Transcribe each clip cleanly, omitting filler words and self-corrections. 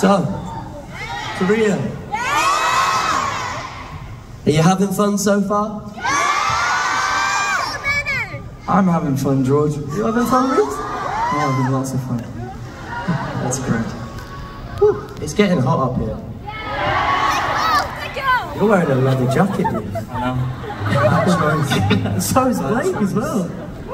So, Korea. Are you having fun so far? I'm having fun, George. You having fun, Reese? I'm having lots of fun. That's great. Whew, it's getting hot up here. You're wearing a leather jacket, Reese. I know. So is Blake as well.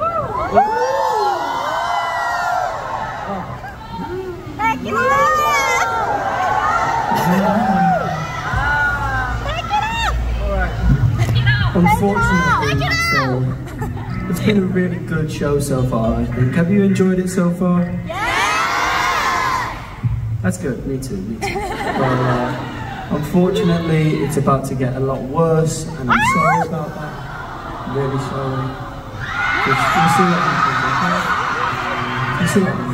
Unfortunately, so it's been a really good show so far, I think. Have you enjoyed it so far? Yeah! That's good, me too, me too. Well, unfortunately, it's about to get a lot worse, and I'm sorry about that. I'm really sorry. We'll see what happens, okay? We'll see what happens.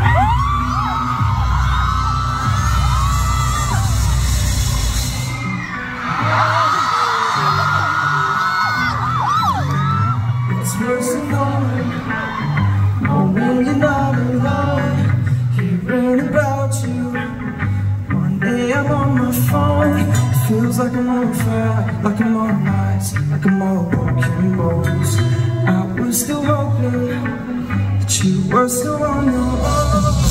When you're not alone, hearing about you. One day I'm on my phone, it feels like I'm on fire, like I'm on ice, like I'm all broken bones. I was still hoping that you were still on your own.